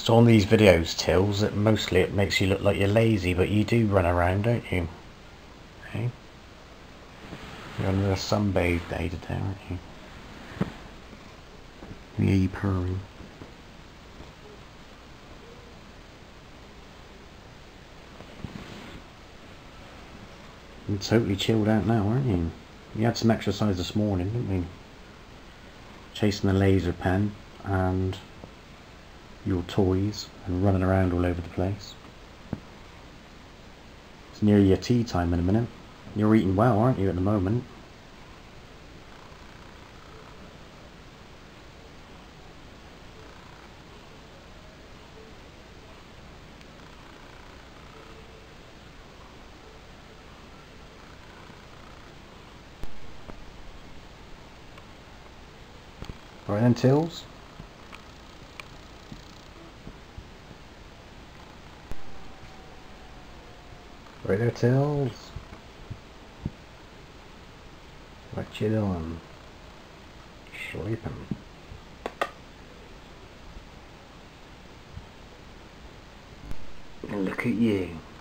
So on these videos, Tills, mostly it makes you look like you're lazy, but you do run around, don't you? Hey? You're on a sunbathe day today, aren't you? Yeah, you purring. You're totally chilled out now, aren't you? You had some exercise this morning, didn't we? Chasing the laser pen and your toys and running around all over the place. It's near your tea time in a minute. You're eating well, aren't you, at the moment? Right then, Tills. Right there, Tills. What you doing? Sleeping. Look at you.